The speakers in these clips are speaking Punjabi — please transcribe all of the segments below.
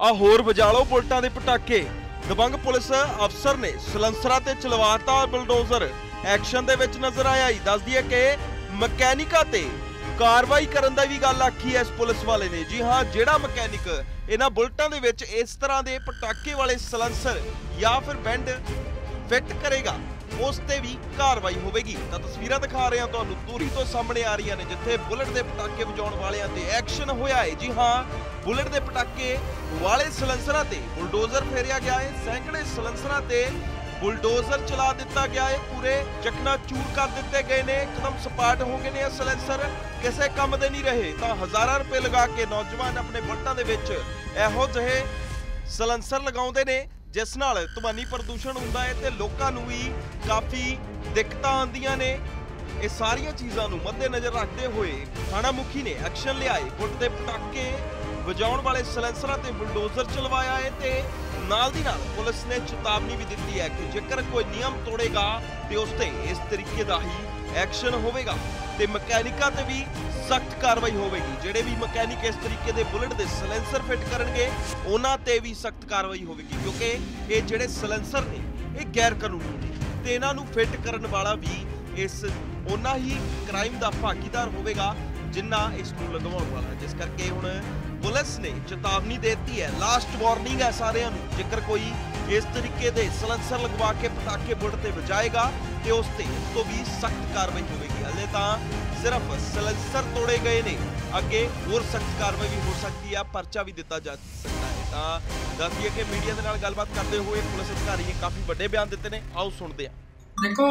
ਆ ਹੋਰ ਵਜਾ ਲਓ ਬੁਲਟਾਂ ਦੇ ਪਟਾਕੇ। ਦਬੰਗ ਪੁਲਿਸ ਅਫਸਰ ਨੇ ਸਲੈਂਸਰਾਂ ਤੇ ਚਲਵਾਤਾ ਬੁਲਡੋਜ਼ਰ। ਐਕਸ਼ਨ ਦੇ ਵਿੱਚ ਨਜ਼ਰ ਆਇਆ ਹੀ। ਦੱਸ ਦਈਏ ਕਿ ਮਕੈਨਿਕਾਂ ਤੇ ਕਾਰਵਾਈ ਕਰਨ ਦਾ ਵੀ ਗੱਲ ਆਖੀ ਐ ਇਸ ਪੁਲਿਸ ਵਾਲੇ ਨੇ। ਜੀ ਹਾਂ, ਜਿਹੜਾ ਮਕੈਨਿਕ ਇਹਨਾਂ ਬੁਲਟਾਂ ਦੇ ਵਿੱਚ ਇਸ ਤਰ੍ਹਾਂ ਦੇ ਪਟਾਕੇ ਵਾਲੇ ਸਲੈਂਸਰ ਜਾਂ ਫਿਰ ਬੈਂਡ ਫਿੱਟ ਕਰੇਗਾ ਉਸ ਤੇ ਵੀ ਕਾਰਵਾਈ ਹੋਵੇਗੀ। ਤਾਂ ਤਸਵੀਰਾਂ ਦਿਖਾ ਰਹੇ ਹਾਂ ਤੁਹਾਨੂੰ ਧੂਰੀ ਤੋਂ ਸਾਹਮਣੇ ਆ ਰਹੀਆਂ ਨੇ, ਜਿੱਥੇ ਬੁਲਟ ਦੇ ਪਟਾਕੇ ਵਜਾਉਣ ਵਾਲਿਆਂ ਤੇ ਐਕਸ਼ਨ ਹੋਇਆ ਹੈ। ਜੀ ਹਾਂ, ਬੁਲਟ ਦੇ ਪਟਾਕੇ ਵਾਲੇ ਸਲੈਂਸਰਾਂ ਤੇ ਬੁਲਡੋਜ਼ਰ ਫੇਰਿਆ ਗਿਆ ਹੈ। ਸੈਂਕੜੇ ਸਲੈਂਸਰਾਂ ਤੇ ਬੁਲਡੋਜ਼ਰ ਚਲਾ ਦਿੱਤਾ ਗਿਆ ਹੈ। ਪੂਰੇ ਚਕਨਾ ਚੂਰ ਕਰ ਦਿੱਤੇ ਗਏ ਨੇ। ਇੱਕਦਮ ਸਪਾਟ ਹੋ ਗਏ ਨੇ ਇਹ ਸਲੈਂਸਰ, ਕਿਸੇ ਕੰਮ ਦੇ ਨਹੀਂ ਰਹੇ। ਤਾਂ ਹਜ਼ਾਰਾਂ ਰੁਪਏ ਲਗਾ ਕੇ ਨੌਜਵਾਨ ਆਪਣੇ ਬੁਲਟਾਂ ਦੇ ਵਿੱਚ ਇਹੋ ਜਿਹੇ ਸਲੈਂਸਰ ਲਗਾਉਂਦੇ ਨੇ ਜਿਸ ਨਾਲ ਧੁਨੀ ਪ੍ਰਦੂਸ਼ਣ ਹੁੰਦਾ ਹੈ ਤੇ ਲੋਕਾਂ ਨੂੰ ਵੀ ਕਾਫੀ ਦਿੱਕਤਾਂ ਆਉਂਦੀਆਂ ਨੇ। ਇਹ ਸਾਰੀਆਂ ਚੀਜ਼ਾਂ ਨੂੰ ਮੱਦੇਨਜ਼ਰ ਰੱਖਦੇ ਹੋਏ ਥਾਣਾ ਮੁਖੀ ਨੇ ਐਕਸ਼ਨ ਲਿਆ ਹੈ। ਬੁਲਟ ਦੇ ਪਟਾਕੇ ਵਜਾਉਣ ਵਾਲੇ ਸਲੈਂਸਰਾਂ ਤੇ ਬੁਲਡੋਜ਼ਰ ਚਲਵਾਇਆ ਹੈ ਤੇ ਨਾਲ ਦੀ ਨਾਲ ਪੁਲਿਸ ਨੇ ਚੇਤਾਵਨੀ ਵੀ ਦਿੱਤੀ ਹੈ ਕਿ ਜੇਕਰ ਕੋਈ ਨਿਯਮ ਤੋੜੇਗਾ ਤੇ ਉਸ ਤੇ ਇਸ ਤਰੀਕੇ ਦਾ ਹੀ ਐਕਸ਼ਨ ਹੋਵੇਗਾ ਤੇ ਮਕੈਨਿਕਾਂ ਤੇ ਵੀ ਸਖਤ ਕਾਰਵਾਈ ਹੋਵੇਗੀ। ਜਿਹੜੇ ਵੀ ਮਕੈਨਿਕ ਇਸ ਤਰੀਕੇ ਦੇ ਬੁਲਟ ਦੇ ਸਲੈਂਸਰ ਫਿੱਟ ਕਰਨਗੇ ਉਹਨਾਂ ਤੇ ਵੀ ਸਖਤ ਕਾਰਵਾਈ ਹੋਵੇਗੀ, ਕਿਉਂਕਿ ਇਹ ਜਿਹੜੇ ਸਲੈਂਸਰ ਨੇ ਇਹ ਗੈਰ ਕਾਨੂੰਨੀ ਨੇ ਤੇ ਇਹਨਾਂ ਨੂੰ ਫਿੱਟ ਕਰਨ ਵਾਲਾ ਵੀ ਇਸ ਉਹਨਾਂ ਹੀ ਕ੍ਰਾਈਮ ਦਾ ਭਾਗੀਦਾਰ ਹੋਵੇਗਾ ਜਿੰਨਾ ਇਸ ਨੂੰ ਲਗਵਾਉਣ ਵਾਲਾ। ਜਿਸ ਕਰਕੇ ਹੁਣ ਪੁਲਿਸ ਨੇ ਚੇਤਾਵਨੀ ਦੇ ਦਿੱਤੀ ਹੈ, ਲਾਸਟ ਵਾਰਨਿੰਗ ਹੈ ਸਾਰਿਆਂ ਨੂੰ। ਜੇਕਰ ਕੋਈ ਇਸ ਤਰੀਕੇ ਦੇ ਸਲੈਂਸਰ ਲਗਵਾ ਕੇ ਪਟਾਕੇ ਬੁਲਟ ਤੇ ਵਜਾਏਗਾ ਤੇ ਉਸ ਤੇ ਤੋਂ ਵੀ ਸਖਤ ਕਾਰਵਾਈ ਹੋਵੇਗੀ। ਹਲੇ ਤਾਂ ਸਿਰਫ ਸਲੈਂਸਰ ਤੋੜੇ ਗਏ ਨੇ, ਅੱਗੇ ਹੋਰ ਸਖਤ ਕਾਰਵਾਈ ਵੀ ਹੋ ਸਕਦੀ ਹੈ, ਪਰਚਾ ਵੀ ਦਿੱਤਾ ਜਾ ਸਕਦਾ ਹੈ। ਤਾਂ ਦੱਸ ਦਈਏ ਕਿ ਮੀਡੀਆ ਦੇ ਨਾਲ ਗੱਲਬਾਤ ਕਰਦੇ ਹੋਏ ਪੁਲਿਸ ਅਧਿਕਾਰੀ ਨੇ ਕਾਫੀ ਵੱਡੇ ਬਿਆਨ ਦਿੱਤੇ ਨੇ। ਆਓ ਸੁਣਦੇ ਹਾਂ। देखो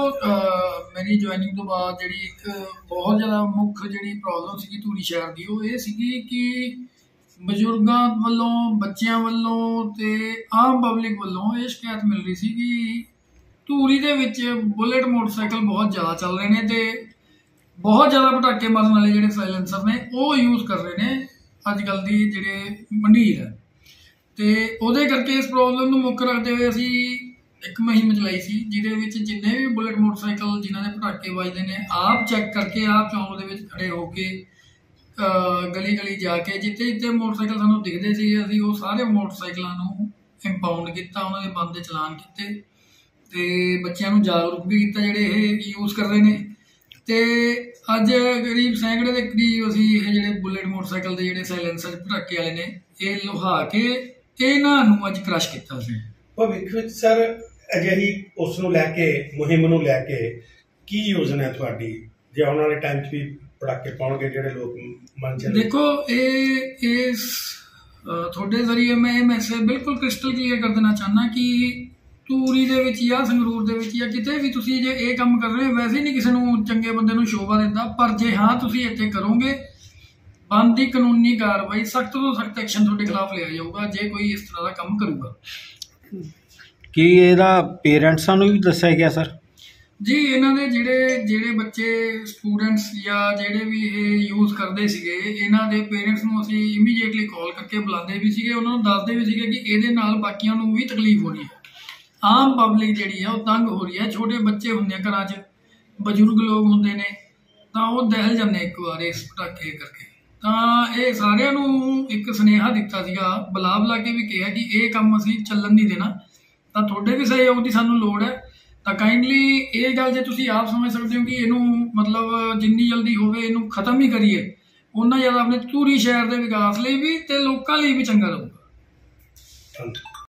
मेरी ज्वाइनिंग तो बाद जी एक बहुत ज़्यादा मुख्य जी प्रॉब्लम सी धूरी शहर की वो ये सी कि बजुर्गों वालों बच्चों वालों ते आम पब्लिक वालों ये शिकायत मिल रही सी कि धूरी दे विच बुलेट मोटरसाइकिल बहुत ज़्यादा चल रहे हैं ते बहुत ज़्यादा पटाके मारन वाले जिहड़े साइलेंसर ने वो यूज़ कर रहे हैं अजकल दी जिहड़े मंडीर है। तो उहदे करके इस प्रॉब्लम नूं मुੱਖ रखते हुए असीं एक मुहिम चलाई सी जिहदे विच जिन्ने भी बुलेट मोटरसाइकिल जिन्हां दे पटाके वजदे ने आप चैक करके आप चौंक दे विच खड़े होके गली गली जाके जिथे जिथे मोटरसाइकिल सानूं दिखदे सी असीं वो सारे मोटरसाइकिलां नूं इंपाउंड कीता, उन्हां दे बंद चलान कीते ते बच्चिआं नूं जागरूक भी कीता जिहड़े इह यूज़ कर रहे ने। ते अज करीब सैकड़े दे करीब असीं इह जिहड़े बुलेट मोटरसाइकिल दे जिहड़े साइलेंसर पटाके वाले ने इह लुहा के इन्हां नूं अज क्रश कीता सी। भविख विच सर अजिही उस नूं लैके मुहिम नूं लैके की योजना है तुहाडी जे आउण वाले टाइम च भी पटाके पाउणगे जिहड़े लोग मन च? देखो इस थोड़े जरिए मैं ये मैसेज बिल्कुल क्रिस्टल क्लीयर कर देना चाहना कि ਧੂਰੀ ਦੇ ਵਿੱਚ ਜਾਂ ਸੰਗਰੂਰ ਦੇ ਵਿੱਚ ਜਾਂ ਕਿਤੇ ਵੀ ਤੁਸੀਂ ਜੇ ਇਹ ਕੰਮ ਕਰ ਰਹੇ ਹੋ ਵੈਸੇ ਨਹੀਂ ਕਿਸੇ ਨੂੰ ਚੰਗੇ ਬੰਦੇ ਨੂੰ ਸ਼ੋਭਾ ਦਿੰਦਾ, ਪਰ ਜੇ ਹਾਂ ਤੁਸੀਂ ਇੱਥੇ ਕਰੋਗੇ ਬਣਦੀ ਕਾਨੂੰਨੀ ਕਾਰਵਾਈ ਸਖਤ ਤੋਂ ਸਖਤ ਐਕਸ਼ਨ ਤੁਹਾਡੇ ਖਿਲਾਫ ਲਿਆ ਜਾਊਗਾ ਜੇ ਕੋਈ ਇਸ ਤਰ੍ਹਾਂ ਦਾ ਕੰਮ ਕਰੂਗਾ। ਕੀ ਇਹਦਾ ਪੇਰੈਂਟਸਾਂ ਨੂੰ ਵੀ ਦੱਸਿਆ ਗਿਆ ਸਰ? ਜੀ ਇਹਨਾਂ ਦੇ ਜਿਹੜੇ ਬੱਚੇ ਸਟੂਡੈਂਟਸ ਜਾਂ ਜਿਹੜੇ ਵੀ ਇਹ ਯੂਜ਼ ਕਰਦੇ ਸੀਗੇ ਇਹਨਾਂ ਦੇ ਪੇਰੈਂਟਸ ਨੂੰ ਅਸੀਂ ਇਮੀਡੀਏਟਲੀ ਕਾਲ ਕਰਕੇ ਬੁਲਾਉਂਦੇ ਵੀ ਸੀਗੇ, ਉਹਨਾਂ ਨੂੰ ਦੱਸਦੇ ਵੀ ਸੀਗੇ ਕਿ ਇਹਦੇ ਨਾਲ ਬਾਕੀਆਂ ਨੂੰ ਵੀ ਤਕਲੀਫ ਹੋ ਰਹੀ ਹੈ। ਆਮ ਪਬਲਿਕ ਜਿਹੜੀ ਹੈ ਉਹ ਤੰਗ ਹੋ ਰਹੀ ਹੈ। ਛੋਟੇ ਬੱਚੇ ਹੁੰਦੇ ਘਰਾਂ 'ਚ, ਬਜ਼ੁਰਗ ਲੋਕ ਹੁੰਦੇ ਨੇ ਤਾਂ ਉਹ ਦਹਿਲ ਜਾਂਦੇ ਇੱਕ ਵਾਰ ਇਸ ਪਟਾਕੇ ਕਰਕੇ। ਤਾਂ ਇਹ ਸਾਰਿਆਂ ਨੂੰ ਇੱਕ ਸੁਨੇਹਾ ਦਿੱਤਾ ਸੀਗਾ, ਬੁਲਾ ਕੇ ਵੀ ਕਿਹਾ ਕਿ ਇਹ ਕੰਮ ਅਸੀਂ ਚੱਲਣ ਨਹੀਂ ਦੇਣਾ, ਤਾਂ ਤੁਹਾਡੇ ਵੀ ਸਹਿਯੋਗ ਦੀ ਸਾਨੂੰ ਲੋੜ ਹੈ। ਤਾਂ ਕਾਈਂਡਲੀ ਇਹ ਗੱਲ ਜੇ ਤੁਸੀਂ ਆਪ ਸਮਝ ਸਕਦੇ ਹੋ ਕਿ ਇਹਨੂੰ ਮਤਲਬ ਜਿੰਨੀ ਜਲਦੀ ਹੋਵੇ ਇਹਨੂੰ ਖਤਮ ਹੀ ਕਰੀਏ, ਓਨਾ ਜ਼ਿਆਦਾ ਆਪਣੇ ਧੂਰੀ ਸ਼ਹਿਰ ਦੇ ਵਿਕਾਸ ਲਈ ਵੀ ਤੇ ਲੋਕਾਂ ਲਈ ਵੀ ਚੰਗਾ ਰਹੂਗਾ।